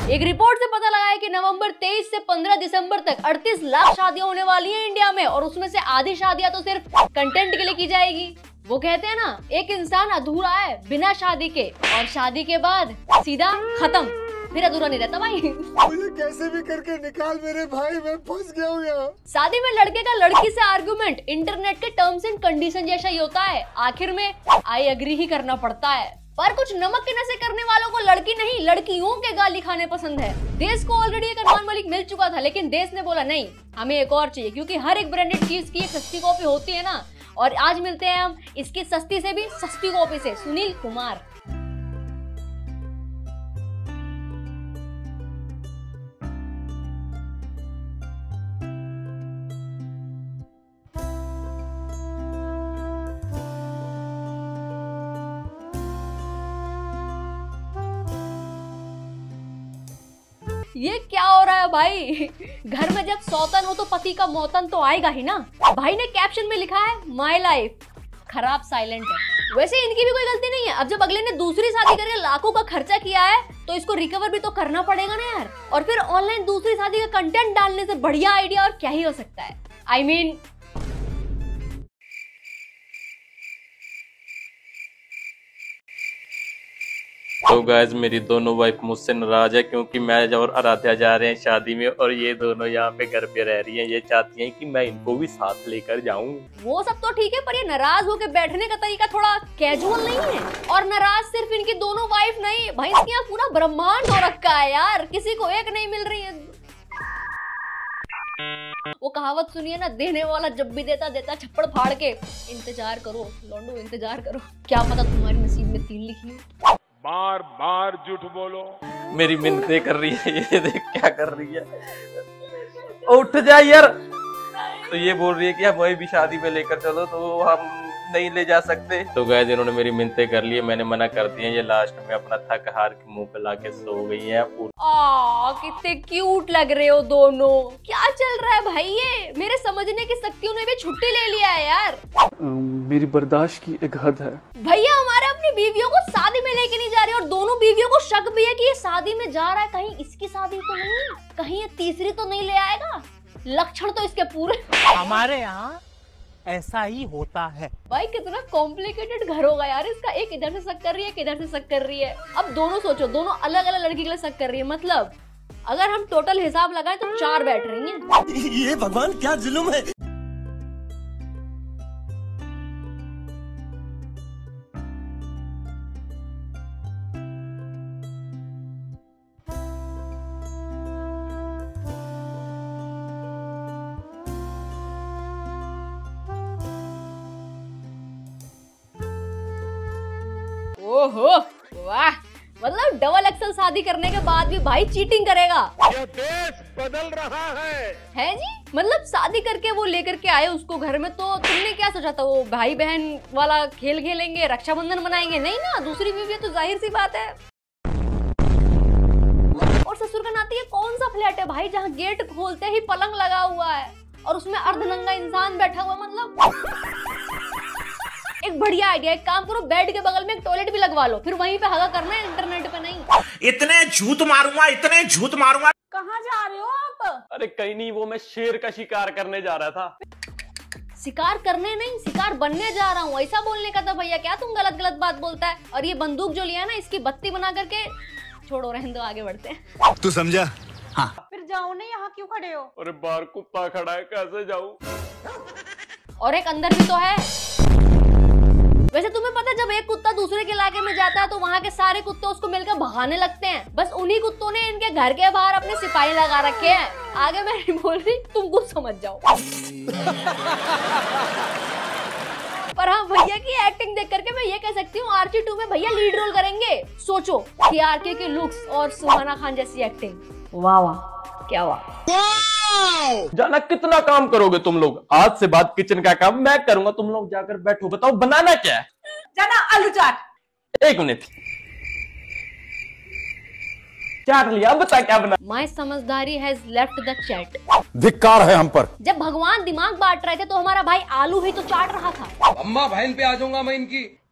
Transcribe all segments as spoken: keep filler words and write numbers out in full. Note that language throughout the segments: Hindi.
एक रिपोर्ट से पता लगा है कि नवंबर तेईस से पंद्रह दिसंबर तक अड़तीस लाख शादियां होने वाली हैं इंडिया में, और उसमें से आधी शादियां तो सिर्फ कंटेंट के लिए की जाएगी। वो कहते हैं ना, एक इंसान अधूरा है बिना शादी के, और शादी के बाद सीधा खत्म, फिर अधूरा नहीं रहता भाई। मुझे कैसे भी करके निकाल मेरे भाई, मैं फंस गया हूँ यहाँ। शादी में लड़के का लड़की से आर्गुमेंट इंटरनेट के टर्म्स एंड कंडीशन जैसा ही होता है, आखिर में आई एग्री ही करना पड़ता है। पर कुछ नमक के नशे करने वालों को लड़की नहीं लड़कियों के गाली खाने पसंद है। देश को ऑलरेडी एक अरमान मलिक मिल चुका था, लेकिन देश ने बोला नहीं, हमें एक और चाहिए, क्योंकि हर एक ब्रांडेड चीज की एक सस्ती कॉपी होती है ना। और आज मिलते हैं हम इसकी सस्ती से भी सस्ती कॉपी से, सुनील कुमार। ये क्या हो रहा है भाई? घर में जब सौतन हो तो पति का मौतन तो आएगा ही ना। भाई ने कैप्शन में लिखा है माई लाइफ खराब साइलेंट है। वैसे इनकी भी कोई गलती नहीं है। अब जब अगले ने दूसरी शादी करके लाखों का खर्चा किया है तो इसको रिकवर भी तो करना पड़ेगा ना यार। और फिर ऑनलाइन दूसरी शादी का कंटेंट डालने से बढ़िया आइडिया और क्या ही हो सकता है। आई I मीन mean, तो गाइस मेरी दोनों वाइफ मुझसे नाराज है क्योंकि मैं और आराध्या जा रहे हैं शादी में, और ये दोनों यहाँ पे घर पे रह रही हैं। ये चाहती हैं कि मैं इनको भी साथ लेकर जाऊं। वो सब तो ठीक है, पर ये नाराज होकर बैठने का तरीका थोड़ा कैजुअल नहीं है। और नाराज सिर्फ इनकी दोनों वाइफ नहीं, भाई इसके यहाँ पूरा ब्रह्मांड हो रखा है यार, किसी को एक नहीं मिल रही है। वो कहावत सुनिए ना, देने वाला जब भी देता देता छप्पड़ फाड़ के। इंतजार करो लौंडो, इंतजार करो, क्या पता तुम्हारी नसीब में तीन लिखी हो। बार बार झूठ बोलो। मेरी मिन्नतें कर रही है, ये देख क्या कर रही है। उठ जा यार। तो ये बोल रही है कि हमें भी शादी में लेकर चलो, तो हम नहीं ले जा सकते। तो गाइस इन्होंने मेरी मिन्नतें कर ली है, मैंने मना कर दिया। ये लास्ट में अपना थक हार के मुंह पे लाके सो गई है। आ, कितने क्यूट लग रहे हो दोनों। क्या चल रहा है भाई? ये मेरे समझने की शक्तियों ने भी छुट्टी ले लिया है यार। मेरी बर्दाश्त की एक हद है। भैया हमारे अपनी बीवियों को शादी में लेके नहीं जा रहे, और दोनों बीवियों को शक भी है कि ये शादी में जा रहा है, कहीं इसकी शादी तो नहीं, कहीं ये तीसरी तो नहीं ले आएगा। लक्षण तो इसके पूरे। हमारे यहाँ ऐसा ही होता है। भाई कितना कॉम्प्लिकेटेड घर होगा यार इसका। एक इधर से शक कर रही है, एक इधर से शक कर रही है। अब दोनों सोचो, दोनों अलग अलग लड़की के लिए शक कर रही है। मतलब अगर हम टोटल हिसाब लगाएं तो चार बैठ रही हैं। ये भगवान क्या जुल्म है। ओहो वाह, मतलब डबल एक्सल शादी करने के बाद भी भाई चीटिंग करेगा। यह देश बदल रहा है। है जी, मतलब शादी करके वो लेकर के आए उसको घर में, तो तुमने क्या सोचा था? वो भाई बहन वाला खेल खेलेंगे, रक्षाबंधन मनाएंगे? नहीं ना, दूसरी बीवी तो जाहिर सी बात है। और ससुर का नाती ये कौन सा फ्लैट है भाई जहाँ गेट खोलते ही पलंग लगा हुआ है और उसमें अर्धनंगा इंसान बैठा हुआ? मतलब एक बढ़िया आइडिया, एक काम करो, बेड के बगल में एक टॉयलेट भी लगवा लो, फिर वहीं पे हगा करना है, इंटरनेट पे नहीं। इतने झूठ मारूंगा, इतने झूठ मारूंगा। कहाँ जा रहे हो आप? अरे कहीं नहीं, वो मैं शेर का शिकार करने जा रहा था। शिकार करने नहीं, शिकार बनने जा रहा हूँ, ऐसा बोलने का था भैया। क्या तुम गलत गलत बात बोलता है? और ये बंदूक जो लिया है ना, इसकी बत्ती बना करके छोड़ो, रहने दो, आगे बढ़ते हैं। तू समझा? हाँ। फिर जाओ ना, यहाँ क्यों खड़े हो? अरे बाहर कुत्ता खड़ा है, कैसे जाऊं? और एक अंदर भी तो है। वैसे तुम्हें पता है, जब एक कुत्ता दूसरे के इलाके में जाता है तो वहाँ के सारे कुत्ते उसको मिलकर भगाने लगते हैं। बस उन्हीं कुत्तों ने इनके घर के बाहर अपने सिपाही लगा रखे हैं। आगे मैं नहीं बोल रही, तुम कुछ समझ जाओ। पर हाँ, भैया की एक्टिंग देख करके मैं ये कह सकती हूँ, आर्ची टू में भैया लीड रोल करेंगे। सोचो, केआरके के लुक्स और सुहाना खान जैसी एक्टिंग। वाह वाह, क्या वाह। जाना कितना काम करोगे तुम लोग? आज से बाद किचन का काम मैं करूंगा, तुम लोग जाकर बैठो। बताओ बनाना क्या है? जाना आलू चाट। एक मिनट, चाट लिया, बता क्या बना? माय समझदारी हैज लेफ्ट द चैट। धिक्कार है हम पर। जब भगवान दिमाग बांट रहे थे तो हमारा भाई आलू ही तो चाट रहा था। अम्मा बहन पे आ जाऊंगा मैं इनकी।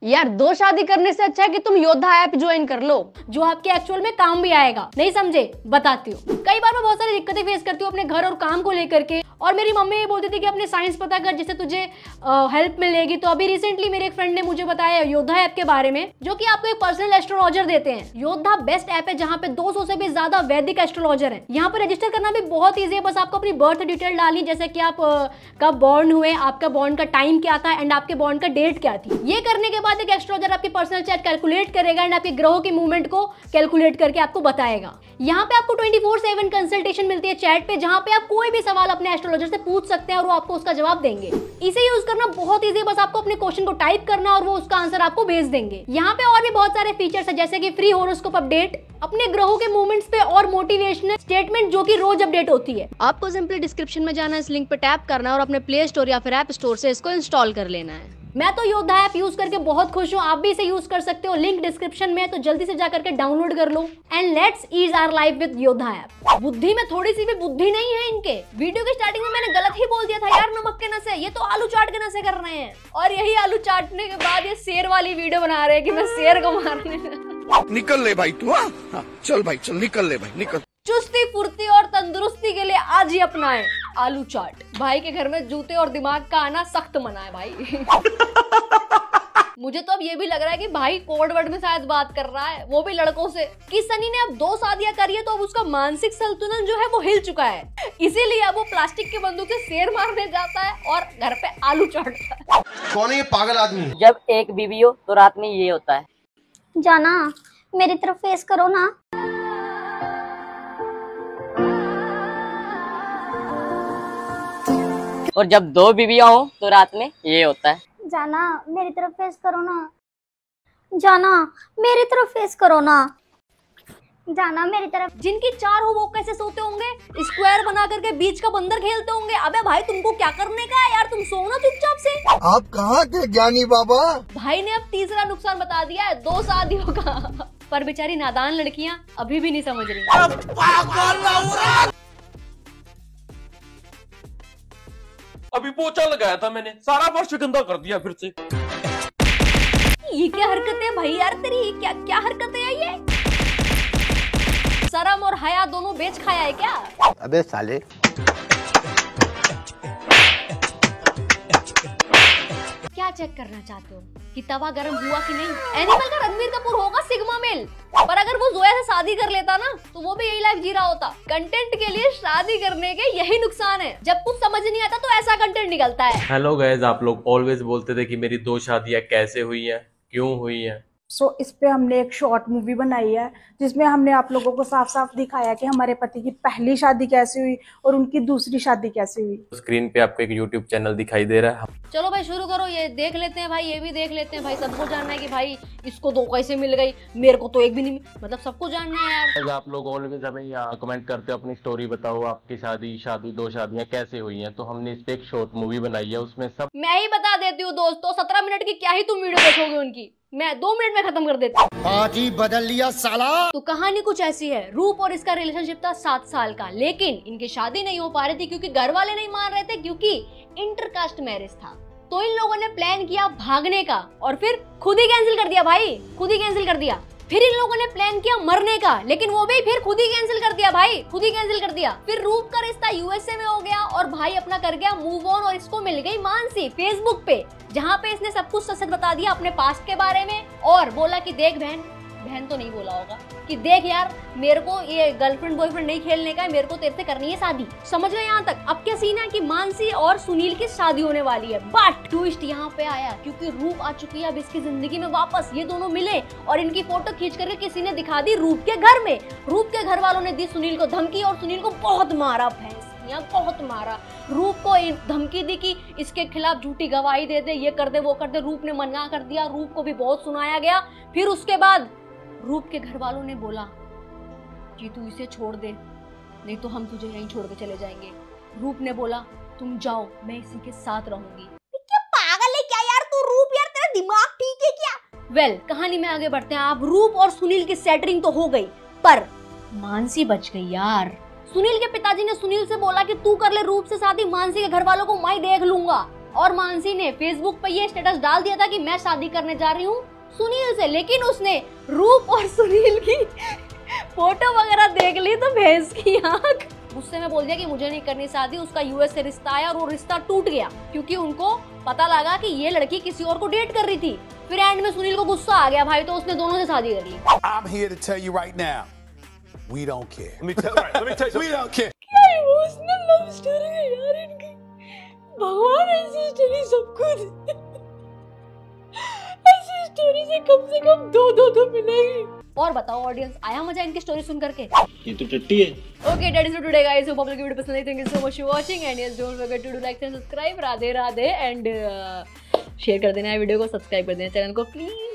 यार दो शादी करने से अच्छा है कि तुम योद्धा ऐप ज्वाइन कर लो, जो आपके एक्चुअल में काम भी आएगा। नहीं समझे? बताती हूँ। कई बार मैं बहुत सारी दिक्कतें फेस करती हूँ अपने घर और काम को लेकर के, और मेरी मम्मी ये बोलती थी कि अपने साइंस पता कर जिससे तुझे हेल्प मिलेगी। तो अभी रिसेंटली मेरे एक फ्रेंड ने मुझे बताया योद्धा ऐप के बारे में, जो कि आपको एक पर्सनल एस्ट्रोलॉजर देते हैं। योद्धा बेस्ट ऐप है जहाँ पे दो सौ से भी ज्यादा वैदिक एस्ट्रोलॉजर है। यहाँ पे रजिस्टर करना भी बहुत ईजी है, बस आपको अपनी बर्थ डिटेल डालनी, जैसे कि आप कब बॉर्न हुए, आपका बॉर्न का टाइम क्या था एंड आपके बॉर्न का डेट क्या थी। ये करने के बाद एक एस्ट्रोलॉजर आपकी पर्सनल चार्ट कैलकुलेट करेगा एंड आपके ग्रहों की मूवमेंट को कैलकुलेट करके आपको बताएगा। यहाँ पे आपको ट्वेंटी फोर सेवन कंसल्टेशन मिलती है चैट पे, जहाँ पे आप कोई भी सवाल अपने एस्ट्रोलॉजर से पूछ सकते हैं और वो आपको उसका जवाब देंगे। इसे यूज करना बहुत इजी है, बस आपको अपने क्वेश्चन को टाइप करना और वो उसका आंसर आपको भेज देंगे। यहाँ पे और भी बहुत सारे फीचर्स है, जैसे कि फ्री होरोस्कोप अपडेट, अपने ग्रहों के मूवमेंट्स पे और मोटिवेशनल स्टेटमेंट जो कि रोज अपडेट होती है। आपको सिंपली डिस्क्रिप्शन में जाना है, इस लिंक पे टैप करना है और अपने प्ले स्टोर या फिर ऐप स्टोर से इसको इंस्टॉल कर लेना है। मैं तो योद्धा ऐप यूज करके बहुत खुश हूँ, आप भी इसे यूज कर सकते हो, लिंक डिस्क्रिप्शन में है, तो जल्दी से जाकर के डाउनलोड कर लो and let's ease our life with Yoddha app. बुद्धि में थोड़ी सी भी बुद्धि नहीं है इनके। वीडियो की स्टार्टिंग में मैंने गलत ही बोल दिया था यार, नमक के नशे, ये तो आलू चाट के नशे कर रहे हैं। और यही आलू चाटने के बाद ये शेर वाली वीडियो बना रहे हैं कि मैं शेर को मारने। निकल ले भाई तू। हाँ चल भाई चल, निकल ले भाई निकल। चुस्ती फुर्ती और तंदुरुस्ती के लिए आज ही अपनाएं आलू चाट। भाई के घर में जूते और दिमाग का आना सख्त मना है भाई। मुझे तो अब ये भी लग रहा है कि भाई कोड वर्ड में शायद बात कर रहा है, वो भी लड़कों से, कि सनी ने अब दो शादियां करी है तो अब उसका मानसिक संतुलन जो है वो हिल चुका है, इसीलिए अब वो प्लास्टिक के बंदूक से शेर मारने जाता है और घर पे आलू चाटता है। कौन है ये पागल आदमी? जब एक बीवी हो तो रात में ये होता है। जाना मेरी तरफ फेस करो ना। और जब दो बीवियां हो तो रात में ये होता है। जाना मेरी तरफ फेस करो ना। जाना मेरी तरफ फेस करो ना। जाना मेरी तरफ। जिनकी चार हो वो कैसे सोते होंगे? स्क्वायर बना करके बीच का बंदर खेलते होंगे। अबे भाई तुमको क्या करने का है यार, तुम सो ना चुपचाप से। आप कहाँ के ज्ञानी बाबा? भाई ने अब तीसरा नुकसान बता दिया है, दो शादियों का। पर बेचारी नादान लड़कियां अभी भी नहीं समझ रही। अभी पोछा लगाया था मैंने, सारा फर्श गंदा कर दिया फिर से। ये क्या हरकतें है भाई यार तेरी, क्या क्या हरकतें है ये? शर्म और हया दोनों बेच खाया है क्या? अबे साले। क्या चेक करना चाहते हो कि तवा गरम हुआ कि नहीं? एनिमल का रणबीर कपूर होगा सिग्मा मेल, पर अगर वो जोया से शादी कर लेता ना तो वो भी यही लाइफ जी रहा होता। कंटेंट के लिए शादी करने के यही नुकसान है, जब कुछ समझ नहीं आता तो ऐसा कंटेंट निकलता है। हेलो गाइस, आप लोग ऑलवेज बोलते थे कि मेरी दो शादियां कैसे हुई हैं, क्यों हुई हैं। सो so, इस पे हमने एक शॉर्ट मूवी बनाई है जिसमें हमने आप लोगों को साफ साफ दिखाया कि हमारे पति की पहली शादी कैसे हुई और उनकी दूसरी शादी कैसे हुई। स्क्रीन पे आपको एक यूट्यूब चैनल दिखाई दे रहा है। चलो भाई शुरू करो, ये देख लेते हैं भाई, ये भी देख लेते हैं भाई। सबको जानना है कि भाई इसको दो कैसे मिल गई, मेरे को तो एक भी नहीं, मतलब सबको जानना है यार। आप लोग ऑलवेज हमें यहाँ कमेंट करते हो अपनी स्टोरी बताओ, आपकी शादी शादी दो शादियां कैसे हुई हैं, तो हमने इस पे एक शॉर्ट मूवी बनाई है, उसमें सब मैं ही बता देती हूँ दोस्तों। सत्रह मिनट की क्या ही तुम वीडियो देखोगे उनकी, मैं दो मिनट में खत्म कर देती हूँ। आज ही बदल लिया साला। तो कहानी कुछ ऐसी है, रूप और इसका रिलेशनशिप था सात साल का, लेकिन इनकी शादी नहीं हो पा रही थी क्योंकि घर वाले नहीं मान रहे थे, क्योंकि इंटरकास्ट मैरिज था। तो इन लोगों ने प्लान किया भागने का और फिर खुद ही कैंसिल कर दिया भाई, खुद ही कैंसिल कर दिया। फिर इन लोगों ने प्लान किया मरने का, लेकिन वो भी फिर खुद ही कैंसिल कर दिया भाई, खुद ही कैंसिल कर दिया। फिर रूप का रिश्ता यूएसए में हो गया और भाई अपना कर गया मूव ऑन, और इसको मिल गई मानसी फेसबुक पे, जहाँ पे इसने सब कुछ सच बता दिया अपने पास्ट के बारे में और बोला कि देख बहन, बहन तो नहीं बोला होगा, कि देख यार मेरे को ये गर्लफ्रेंड बॉयफ्रेंड नहीं खेलने का है, मेरे को तेरे से करनी है शादी। समझ गए यहाँ तक? अब क्या सीन है कि मानसी और सुनील की शादी होने वाली है, बट ट्विस्ट यहाँ पे आया क्योंकि रूप आ चुकी है अब इसकी जिंदगी में वापस। ये दोनों मिले और इनकी फोटो खींच करके किसी ने दिखा दी रूप के घर में। रूप के घर वालों ने दी सुनील को धमकी और सुनील को बहुत मारा, भैंस बहुत मारा। रूप को धमकी दी कि इसके खिलाफ झूठी गवाही दे दे, ये कर दे वो कर दे। रूप ने मना कर दिया, रूप को भी बहुत सुनाया गया। फिर उसके बाद रूप के घर वालों ने बोला कि तू इसे छोड़ दे, नहीं तो हम तुझे यहीं छोड़ के चले जाएंगे। रूप ने बोला तुम जाओ, मैं इसी के साथ रहूंगी। क्या पागल है क्या यार तू रूप, यार तेरा दिमाग ठीक है क्या? वेल well, कहानी में आगे बढ़ते हैं। आप रूप और सुनील की सेटरिंग तो हो गई, पर मानसी बच गई यार। सुनील के पिताजी ने सुनील से बोला कि तू कर ले रूप से शादी, मानसी के घर वालों को मैं देख लूंगा। और मानसी ने फेसबुक पे ये स्टेटस डाल दिया था कि मैं शादी करने जा रही हूँ सुनील से, लेकिन उसने रूप और सुनील की फोटो वगैरह देख ली तो भैंस की आंख। गुस्से में बोल दिया कि मुझे नहीं करनी शादी, उसका यूएस से रिश्ता आया और वो रिश्ता टूट गया क्योंकि उनको पता लगा कि ये लड़की किसी और को डेट कर रही थी। फिर एंड में सुनील को गुस्सा आ गया भाई, तो उसने दोनों से शादी कर ली। I'm here to tell you right now, we don't care. Let me tell, right, let me tell you, we don't care. क्या इमोशनल लव स्टोरी है यार इनकी। भगवान ऐसी स्टोरी सबको दे। ऐसी स्टोरी से कम से कम दो दो तो मिलेगी। और बताओ ऑडियंस, आया मजा इनकी स्टोरी सुन करके? ये तो टट्टी है। Okay that is for today guys, hope आप लोगों को वीडियो पसंद आई। Thank you so much for watching and yes don't forget to do like and subscribe. Radhe Radhe and share कर देना है वीडियो को, सब्सक्राइब कर देना चैनल को प्लीज।